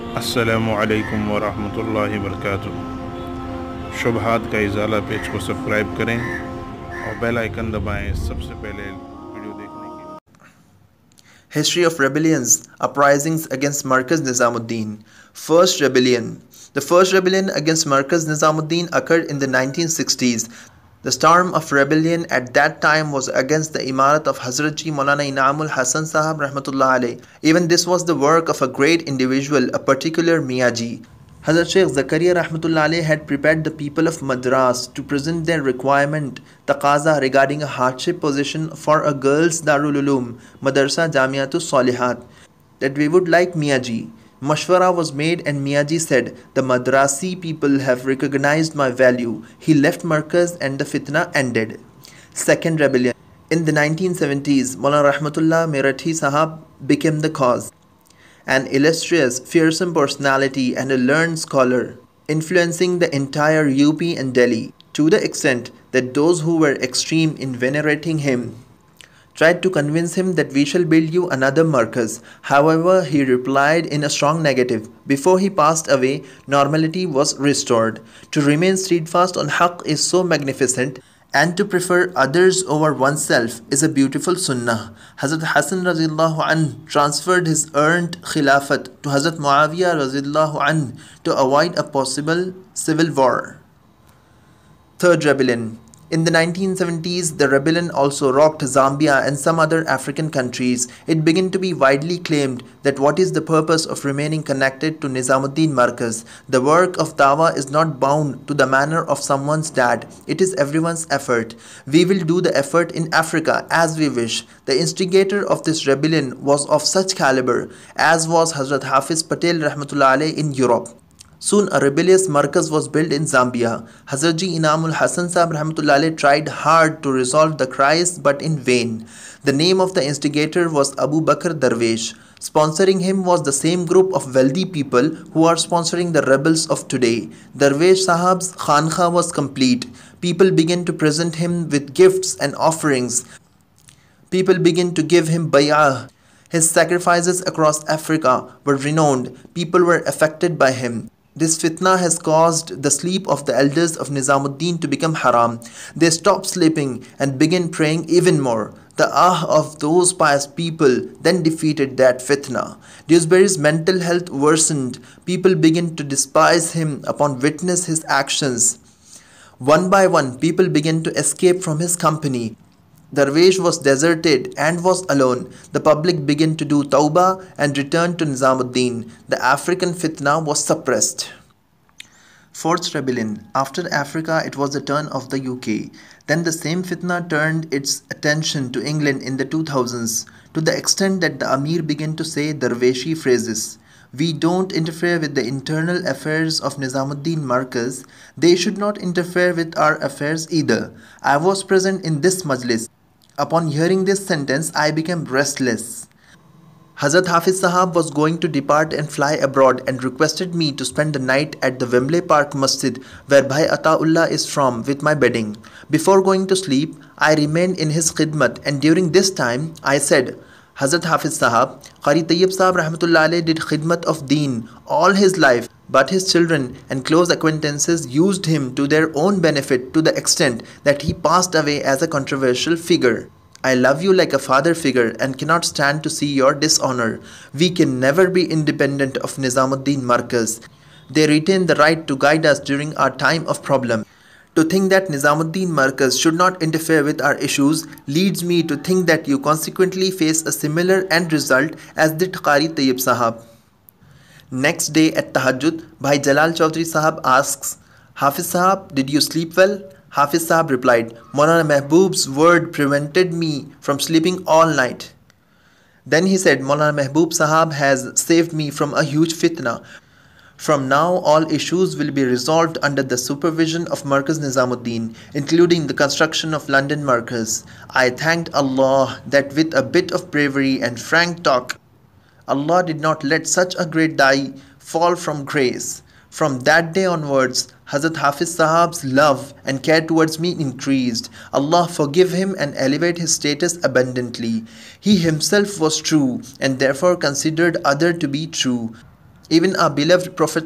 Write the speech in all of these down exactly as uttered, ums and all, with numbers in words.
अस्सलामु अलैकुम वरहमतुल्लाहि वबरकातुहू। शुबहात का इजाला पेज को सब्सक्राइब करें और बेल आइकन दबाएं सबसे पहले वीडियो देखने के लिए। History of rebellions, uprisings against Markaz Nizamuddin. First rebellion. The first rebellion against Markaz Nizamuddin occurred in the nineteen sixties. The storm of rebellion at that time was against the Imarat of Hazrat Ji Maulana Inamul Hasan Sahab Rahmatullah Alayh. Even this was the work of a great individual, a particular Miyaji. Hazrat Shaykh Zakaria Rahmatullah Alayh had prepared the people of Madras to present their requirement, taqaza, regarding a hardship position for a girls' Darul Uloom, Madarsa Jamiatus Salihat, that we would like Miyaji. Mashwara was made and Miyaji said, "The Madrasi people have recognized my value." He left Markaz and the fitna ended. Second rebellion. In the nineteen seventies, Maulana Rahmatullah Merathi Sahab became the cause. An illustrious, fearsome personality and a learned scholar, influencing the entire U P and Delhi, to the extent that those who were extreme in venerating him tried to convince him that we shall build you another Markaz. However, he replied in a strong negative. Before he passed away, normality was restored. To remain steadfast on Haqq is so magnificent, and to prefer others over oneself is a beautiful sunnah. Hazrat Hassan Razillahu Anh transferred his earned khilafat to Hazrat Muawiyah Razillahu Anh to avoid a possible civil war. Third rebellion. In the nineteen seventies, the rebellion also rocked Zambia and some other African countries. It began to be widely claimed that what is the purpose of remaining connected to Nizamuddin Markaz? The work of Dawah is not bound to the manner of someone's dad. It is everyone's effort. We will do the effort in Africa as we wish. The instigator of this rebellion was of such caliber as was Hazrat Hafiz Patel Rahmatullah Alayh in Europe. Soon a rebellious Markaz was built in Zambia. Hazrat Ji Inamul Hasan Sahab Rahmatullah Alayh tried hard to resolve the crisis but in vain. The name of the instigator was Abu Bakr Darwesh. Sponsoring him was the same group of wealthy people who are sponsoring the rebels of today. Darwesh Sahab's Khanqa was complete. People began to present him with gifts and offerings. People began to give him bay'ah. His sacrifices across Africa were renowned. People were affected by him. This fitna has caused the sleep of the elders of Nizamuddin to become haram. They stopped sleeping and began praying even more. The ah of those pious people then defeated that fitna. Dewsbury's mental health worsened. People began to despise him upon witness his actions. One by one, people began to escape from his company. Darwesh was deserted and was alone. The public began to do tawbah and returned to Nizamuddin. The African fitna was suppressed. Fourth rebellion. After Africa, it was the turn of the U K. Then the same fitna turned its attention to England in the two thousands, to the extent that the Amir began to say Darweshi phrases. We don't interfere with the internal affairs of Nizamuddin Markaz. They should not interfere with our affairs either. I was present in this majlis. Upon hearing this sentence, I became restless. Hazrat Hafiz Sahab was going to depart and fly abroad and requested me to spend the night at the Wembley Park Masjid where Bhai Ataullah is from with my bedding. Before going to sleep, I remained in his khidmat, and during this time I said, Hazrat Hafiz Sahab, Qari Tayyib Sahab Rahmatullah Alayh did khidmat of deen all his life, but his children and close acquaintances used him to their own benefit to the extent that he passed away as a controversial figure. I love you like a father figure and cannot stand to see your dishonor. We can never be independent of Nizamuddin Markaz. They retain the right to guide us during our time of problem. To think that Nizamuddin Markaz should not interfere with our issues leads me to think that you consequently face a similar end result as did Qari Tayyib Sahab. Next day at Tahajjud, Bhai Jalal Chaudhry Sahab asks, Hafiz Sahab, did you sleep well? Hafiz Sahab replied, Maulana Mehboob's word prevented me from sleeping all night. Then he said, Maulana Mehboob Sahab has saved me from a huge fitna. From now, all issues will be resolved under the supervision of Markaz Nizamuddin, including the construction of London Markaz. I thanked Allah that with a bit of bravery and frank talk, Allah did not let such a great die fall from grace. From that day onwards, Hazrat Hafiz Sahab's love and care towards me increased. Allah forgive him and elevate his status abundantly. He himself was true and therefore considered other to be true. Even our beloved Prophet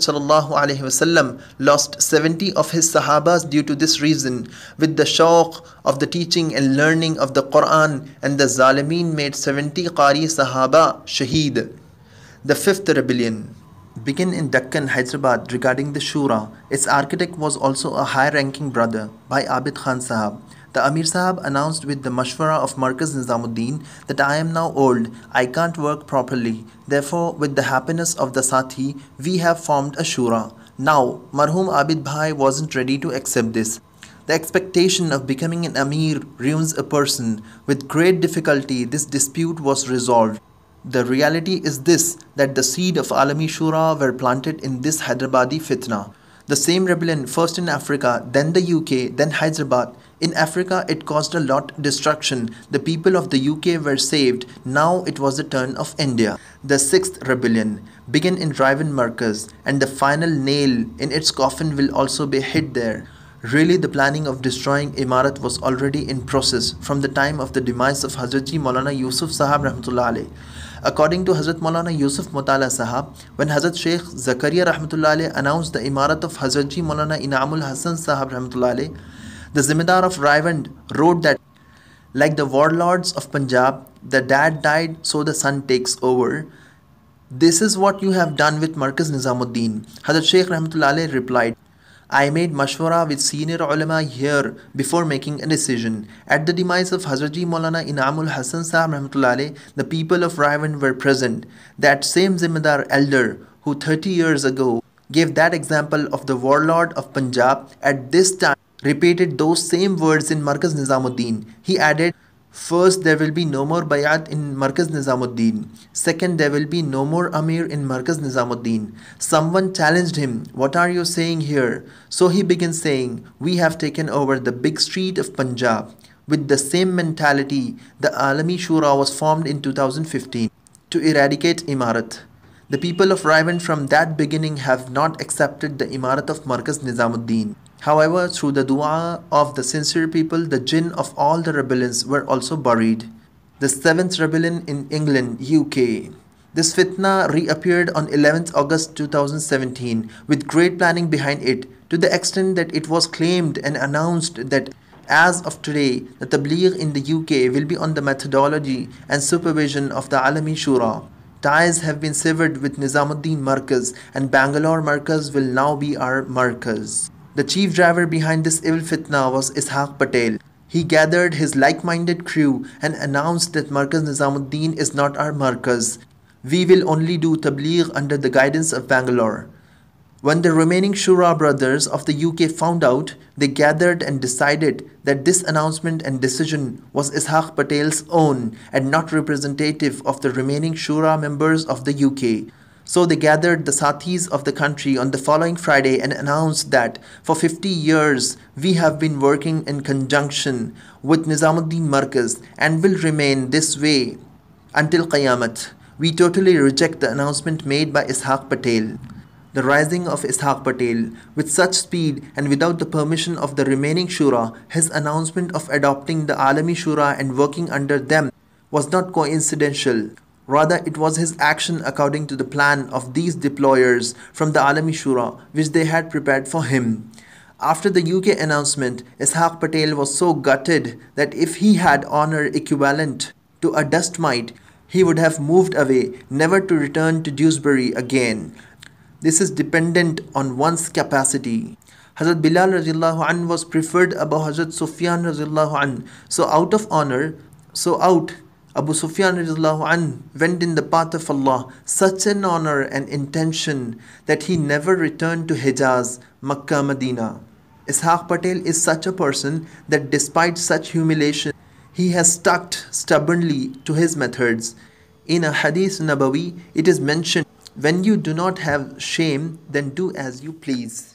ﷺ lost seventy of his Sahabas due to this reason, with the shauq of the teaching and learning of the Quran, and the Zalimeen made seventy Qari Sahaba shaheed. The fifth rebellion began in Deccan, Hyderabad regarding the Shura. Its architect was also a high-ranking brother by Abid Khan Sahab. The Amir Sahab announced with the mashwara of Markaz Nizamuddin that I am now old, I can't work properly. Therefore, with the happiness of the Sathi, we have formed a Shura. Now, Marhum Abid Bhai wasn't ready to accept this. The expectation of becoming an Amir ruins a person. With great difficulty, this dispute was resolved. The reality is this, that the seed of Alami Shura were planted in this Hyderabadi fitna. The same rebellion, first in Africa, then the U K, then Hyderabad. In Africa, it caused a lot of destruction. The people of the U K were saved. Now it was the turn of India. The sixth rebellion began in Driven Markaz, and the final nail in its coffin will also be hit there. Really, the planning of destroying Imarat was already in process from the time of the demise of Hazrat Ji Maulana Yusuf Sahab Rahmatullah Alayh. According to Hazrat Maulana Yusuf Mutala Sahab, when Hazrat Sheikh Zakaria Rahmatullah Alayh announced the Imarat of Hazrat Ji Maulana Inamul Hasan Sahab Rahmatullah Alayh, the Zimidar of Raiwand wrote that, like the warlords of Punjab, the dad died so the son takes over. This is what you have done with Markaz Nizamuddin. Hazrat Sheikh Rahmatullah Alayh replied, I made mashwara with senior ulama here before making a decision. At the demise of Hazrat Ji Maulana Inamul Hasan Sahab Rahmatullah Alayh, the people of Raiwand were present. That same Zimidar elder who thirty years ago gave that example of the warlord of Punjab at this time repeated those same words in Markaz Nizamuddin. He added, first, there will be no more bayat in Markaz Nizamuddin. Second, there will be no more Amir in Markaz Nizamuddin. Someone challenged him, what are you saying here? So he began saying, we have taken over the big street of Punjab. With the same mentality, the Alami Shura was formed in two thousand fifteen to eradicate Imarat. The people of Raiwand from that beginning have not accepted the Imarat of Markaz Nizamuddin. However, through the dua of the sincere people, the jinn of all the rebellions were also buried. The seventh rebellion in England, U K. This fitna reappeared on eleventh August two thousand seventeen with great planning behind it, to the extent that it was claimed and announced that as of today, the Tabligh in the U K will be on the methodology and supervision of the Alami Shura. Ties have been severed with Nizamuddin Markaz, and Bangalore Markaz will now be our Markaz. The chief driver behind this evil fitna was Ishaq Patel. He gathered his like-minded crew and announced that Markaz Nizamuddin is not our Markaz. We will only do Tabligh under the guidance of Bangalore. When the remaining Shura brothers of the U K found out, they gathered and decided that this announcement and decision was Ishaq Patel's own and not representative of the remaining Shura members of the U K. So they gathered the Sathis of the country on the following Friday and announced that for fifty years we have been working in conjunction with Nizamuddin Markaz and will remain this way until Qayamat. We totally reject the announcement made by Ishaq Patel. The rising of Ishaq Patel with such speed and without the permission of the remaining Shura, his announcement of adopting the Alami Shura and working under them was not coincidental. Rather, it was his action according to the plan of these deployers from the Alami Shura which they had prepared for him. After the U K announcement, Ishaq Patel was so gutted that if he had honor equivalent to a dust mite, he would have moved away, never to return to Dewsbury again. This is dependent on one's capacity. Hazrat Bilal radiallahu anh was preferred above Hazrat Sufyan radiallahu anh. So out of honor, so out Abu Sufyan radiallahu anh went in the path of Allah, such an honor and intention that he never returned to Hijaz, Makkah, Medina. Ishaq Patel is such a person that despite such humiliation, he has stuck stubbornly to his methods. In a Hadith Nabawi, it is mentioned, when you do not have shame, then do as you please.